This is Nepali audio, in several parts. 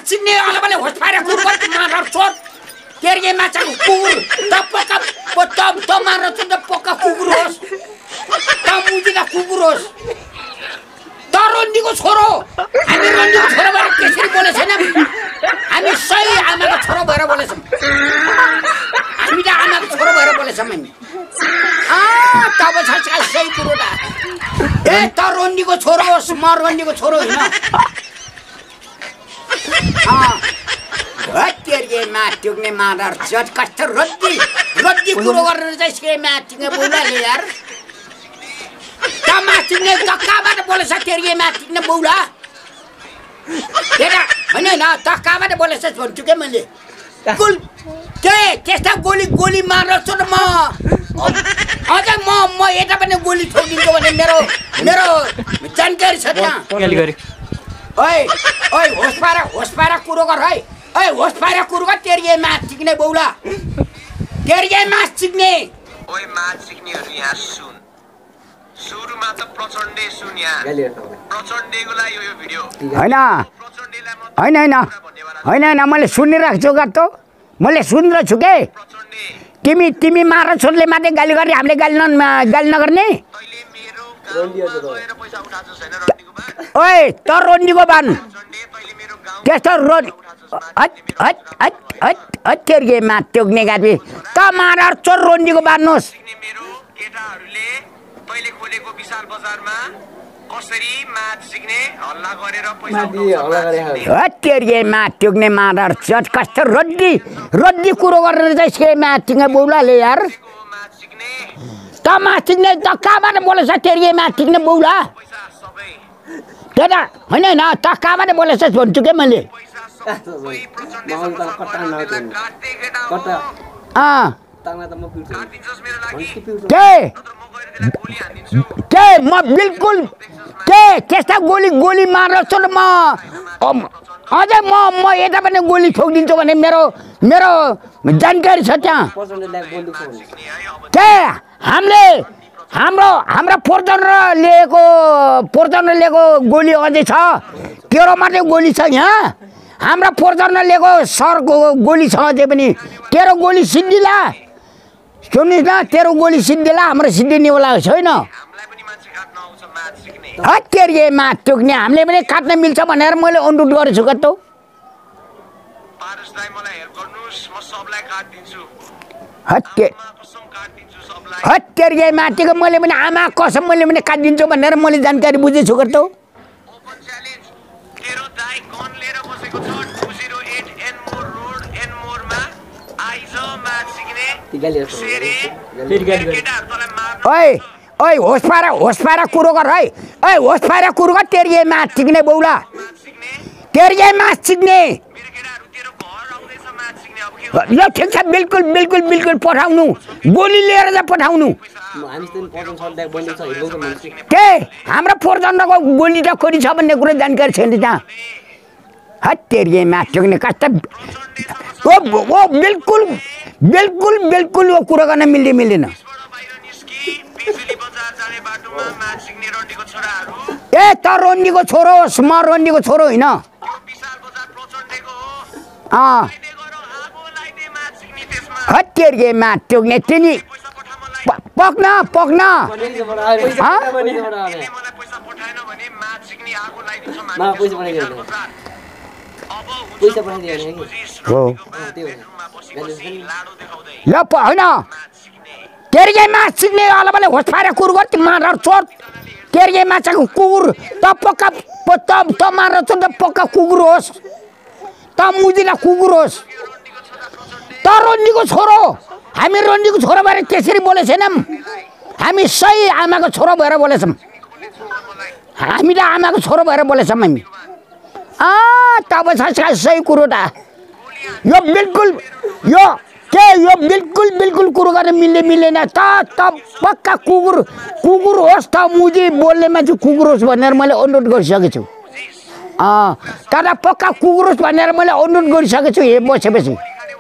चिन्ने अलबले होस्पारे कुकुर मार चोर तेरे माछा कुकुर त मार त पक्का कुकुर होस् त मुजिला कुकुर होस् त रन्डीको छोरो हामी रन्डीको छोरो भएर त्यसरी बोले छैनौँ हामी सही आमाको छोरो भएर बोलेछौँ हामी त आमाको छोरो भएर बोलेछौँ हामी तब छ सही कुरो त ए त रन्डीको छोरो होस् म रन्डीको छोरो होइन तेरे माट्युक्ने मादर चट कस्तो रद्दी कुरो गरेर चाहिँ के माट्युक्ने बोलाले यार त माट्युक्ने त कहाँबाट बोलेछ तेरे माट्युक्ने बोला केटा होइन न त कहाँबाट बोलेछ भन्छु के मैले त्यस्ता गोली मारेर छु म अझ म यता पनि गोली ठोकिदिन्छु भने मेरो जानकारी छ त्यहाँ ओइ होस्पारा कुरो गर है ओइ होस्पारा कुरो गर तेरे माछ सिक्ने बौला तेरे माछ सिक्ने ओइ माछ सिक्नेहरु यहाँ सुन सुरुमा त प्रचण्डे सुन यहाँ प्रचण्डेको लागि यो भिडियो हैन मैले सुनिरहेको छु त मैले सुनिरहेको छु के तिमी मार छोरले मात्रै गाली गर्ने हामीले गाली नगर्ने ओइ त रोन्डीको बान त्यस्तो तेरे माथ टोक्ने गाडी त मार चोर रोन्डीको बान्नुहोस् केटाहरूले पहिले खोलेको विशाल बजारमा कसरी माछ सिक्ने हल्ला गरेर पैसा तेरे माथ टोक्ने मार चट कस्तो रड्डी कुरो गरेर चाहिँ के माथ टिक्ने बौलाले यार त माछ टिक्ने त कहाँबाट बोलेछ तेरे माथ टिक्ने बौला केटा होइन त कहाँबाट बोलेछ भन्छु के मैले के म बिल्कुल के त्यस्ता गोली मारेर छु म अझै म यता पनि गोली ठोकिदिन्छु भने मेरो जानकारी छ त्यहाँ के हाम्रो फोर्जनर लिएको गोली अझै छ तेरो मात्रै गोली छ यहाँ हाम्रो फोर्जनर लिएको सरको गोली छ अझै पनि तेरो गोली सिद्धिला सुन्नुहोस् न तेरो गोली सिद्धिला हाम्रो सिद्धिनेवाला छैन तेरे माथ टोक्ने हामीले पनि काट्न मिल्छ भनेर मैले अनुरोध गरेछु त तेरे माथिको मैले पनि आमा कसम मैले पनि काटिदिन्छु भनेर मैले जानकारी बुझेछु त ओइ होस्पारा कुरो गर है ओइ होस्पारा कुरो गर तेरे माछ सिक्ने बौला तेरे माछ सिक्ने ल ठिक छ बिल्कुल पठाउनु गोली लिएर जा पठाउनु के हाम्रो फोर्जनको गोली त खोरी छ भन्ने कुरो जानकारी छैन त्यहाँ तेरे माछ सिक्ने कस्तो बिल्कुल वो कुरो गर्न मिल्दैन ए त रन्डीको छोरो होस् म रन्डीको छोरो होइन तेरे माथ टोक्ने तिनी पक्न ल होइन तेरे माछ सिक्ने अलबले होस्पारे कुकुर मार चोर तेरे माछाको कुकुर त मार त पक्का कुकुर होस् त मुजिला कुकुर होस् त रन्डीको छोरो हामी रन्डीको छोरो भएर त्यसरी बोले छैनौँ हामी सही आमाको छोरो भएर बोलेछौँ हामी त आमाको छोरो भएर बोलेछौँ हामी तब छ सही कुरो त यो बिल्कुल कुरो गर्न मिल्दैन त पक्का कुकुर होस् त मुजी बोल्ने मान्छे कुकुर होस् भनेर मैले अनुरोध गरिसकेको छु तर पक्का कुकुर होस् भनेर मैले अनुरोध गरिसकेको छु हे बसेपछि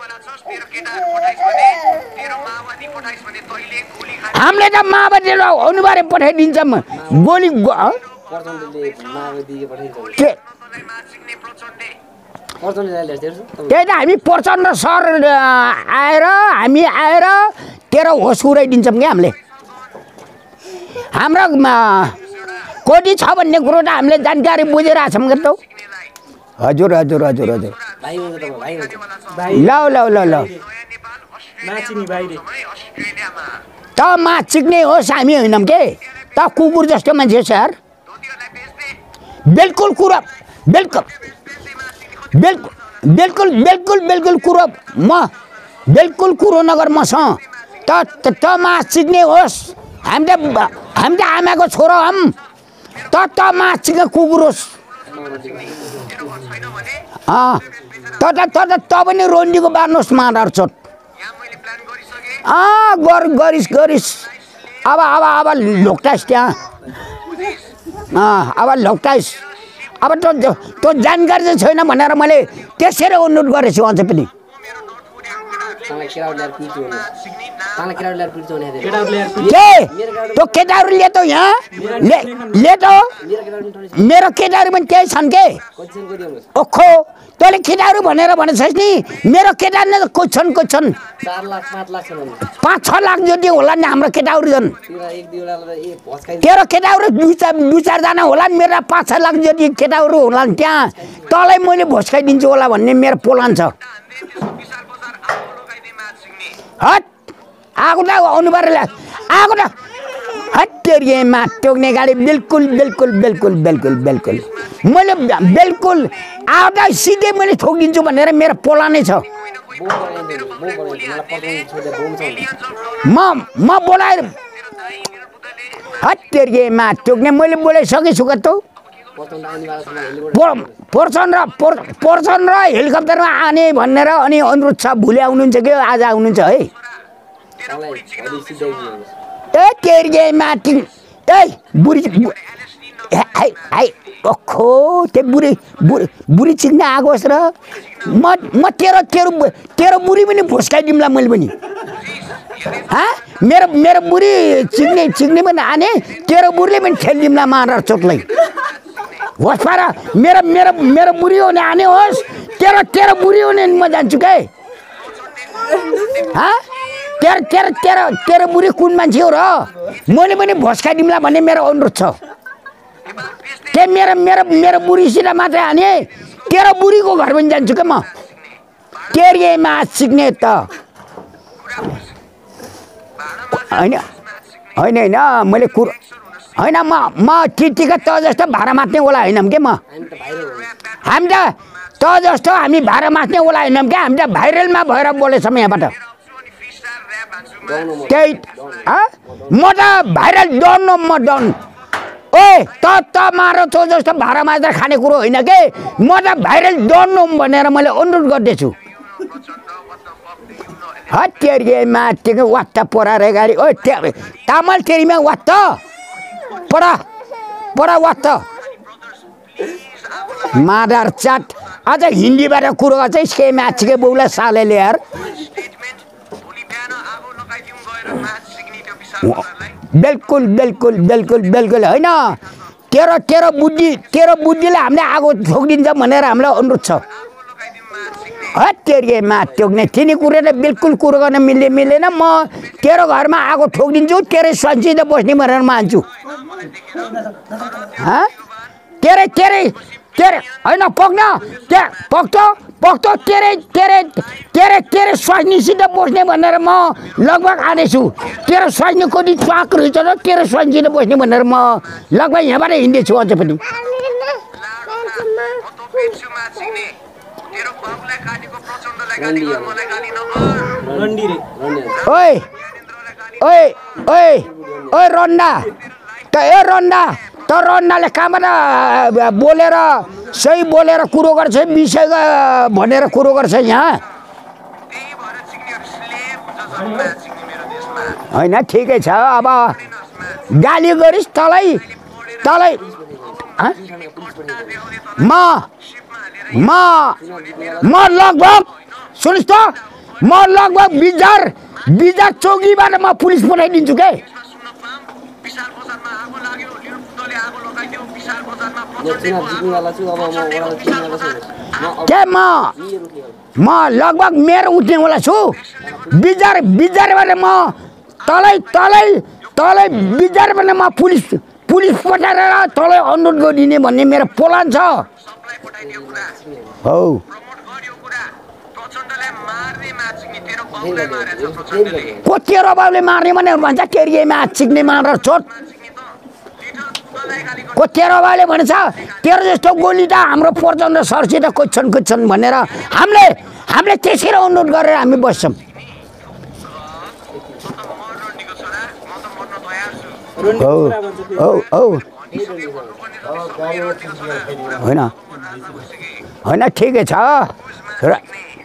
हामीले त माओवादीलाई अनिवार्य पठाइदिन्छौँ गोली त्यही त हामी प्रचण्ड सर हामी आएर तेरो होस उडाइदिन्छौँ क्या हामीले हाम्रो कोडी छ भन्ने कुरो त हामीले जानकारी बुझिरहेछौँ क्या त हजुर हजुर हजुर हजुर ल ल ल ल त माछिक्ने होस् हामी होइनौँ के त कुकुर जस्तो मान्छे सर बिल्कुल कुरा बिल्कुल बिल्कुल बिल्कुल बिल्कुल बिल्कुल कुरो म बिल्कुल कुरो नगर मसँग त माछिक्ने होस् हामी त आमाको छोरो हौँ त माछिक्ने कुकुर होस् त पनि रोन्डीको बार्नुहोस् मादार चोट गरिस् गरिस् अब लोक्टाइस् त्यहाँ अब लोक्टाइस् अब त्यो जानकारी चाहिँ छैन भनेर मैले त्यसरी अनुरोध गरेछु अझै पनि त्यो केटाहरूले त यहाँ ले त मेरो केटाहरू पनि त्यही छन् के ओखो तैँले केटाहरू भनेर भनेछस् नि मेरो केटाहरू नै कोच्छन् 5-6 लाख जति होला नि हाम्रो केटाहरू झन् तेरो केटाहरू 2-4 जना होला नि मेरो 5-6 लाख जति केटाहरू होला नि त्यहाँ तँलाई मैले भोस्काइदिन्छु होला भन्ने मेरो प्लान छ हट आगो त अनुहारले आगो त हट तेरिएमा टोक्ने गाडी बिल्कुल बिल्कुल बिल्कुल बिल्कुल बिल्कुल मैले बिल्कुल आउँदा सिधै मैले ठोकिदिन्छु भनेर मेरो प्लानै छ म बोलाएर हट तेरिएमा टोक्ने मैले बोलाइसकेछु त प्रचण्ड र हेलिकप्टरमा आने भनेर अनि अनुरोध छ भोलि आउनुहुन्छ कि आज आउनुहुन्छ है ए तेरिएमा ए बुढी ओखो त्यो बुढी चिक्न आएको होस् र म तेरो बुढी पनि भोस्काइदिउँला मैले पनि मेरो बुढी चिक्ने पनि आने तेरो बुढीले पनि खेलिदिउँला मार चोटलाई होस् पार मेरो बुढी हो भने आने होस् तेरो बुढी हो भने म जान्छु के तेरो बुढी कुन मान्छे हो र मैले पनि भोस्काइदिउँला भन्ने मेरो अनुरोध छ के मेरो बुढीसित मात्रै हाने तेरो बुढीको घर पनि जान्छु क्या म तेरिएमा सिक्ने त होइन मैले कुरो होइन म टिका त जस्तो भाडा मात्ने ओला होइनौँ के म हामी त जस्तो हामी भाडा मात्ने ओला होइनौँ क्या हामी त भाइरलमा भएर बोलेछौँ यहाँबाट त्यही म त भाइरल डन म डन ओए त मारो त जस्तो भाडा मात्र खाने कुरो होइन के म त भाइरल डन भनेर मैले अनुरोध गर्दैछु हत्तेरिएमा त्यो वात्ता परारे गाडी ओ तामल तेरीमा वात्ता परा वात्ता मादार चाट अझ हिन्दीबाट कुरो गर्छ के माछिके बौला साले ल्याएर बिल्कुल बिल्कुल बिल्कुल बिल्कुल होइन तेरो बुद्धिले हामीले आगो ठोकिदिन्छ भनेर हामीलाई अनुरोध छ हत्तेरिएमा टोक्ने तिनी कुरोले बिल्कुल कुरो गर्न मिलेन म तेरो घरमा आगो ठोकिदिन्छु तेरै सन्चित बस्ने भनेर मान्छु तेरे होइन पक्तो तेरे स्वास्नीसित बस्ने भनेर म लगभग आनेछु तेरो स्वास्नी कति पाक रहेछ र तेरो स्वास्नीसित बस्ने भनेर म लगभग यहाँबाट हिँड्दैछु अझै पनि ओए रन्डा त रन्डाले कहाँबाट बोलेर सही बोलेर कुरो गर्छ विषय भनेर कुरो गर्छ यहाँ होइन ठिकै छ अब गाली गरिस् तँलाई म लगभग सुनिस् त म लगभग बिजार चौकीबाट म पुलिस पठाइदिन्छु के के म लगभग मेरो उठ्नेवाला छु बिजार बिजारबाट म तलै बिजारबाट म पुलिस पठाएर तलै अनुरोध गरिदिने भन्ने मेरो प्लान छ हौ को तेरो बाउले मार्ने भने भन्छ केरिएमा चिक्ने मारेर छोड को तेरो बाउले भन्छ तेरो जस्तो गोली त हाम्रो प्रचण्ड सरसित खोज्छन् भनेर हामीले त्यसरी अनुरोध गरेर हामी बस्छौँ होइन ठिकै छ